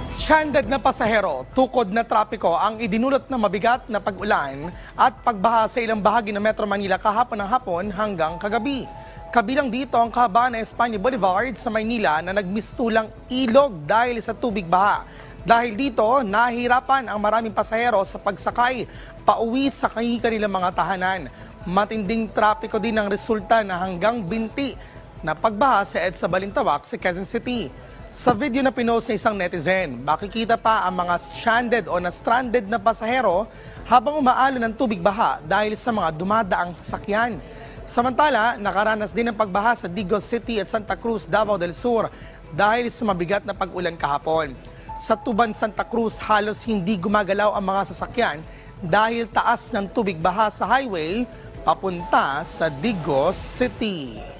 Stranded na pasahero, tukod na trapiko ang idinulot ng mabigat na pag-ulan at pagbaha sa ilang bahagi ng Metro Manila kahapon ng hapon hanggang kagabi. Kabilang dito ang kahabaan ng Espanya Boulevard sa Maynila na nagmistulang ilog dahil sa tubig baha. Dahil dito, nahihirapan ang maraming pasahero sa pagsakay pauwi sa kanilang mga tahanan. Matinding trapiko din ang resulta na hanggang binti na pagbaha sa EDSA Balintawak sa Quezon City. Sa video na pinost ng isang netizen, makikita pa ang mga stranded o na-stranded na pasahero habang umaalo ng tubig baha dahil sa mga dumadaang sasakyan. Samantala, nakaranas din ng pagbaha sa Digos City at Santa Cruz, Davao del Sur dahil sa mabigat na pag-ulan kahapon. Sa Tuban, Santa Cruz, halos hindi gumagalaw ang mga sasakyan dahil taas ng tubig baha sa highway papunta sa Digos City.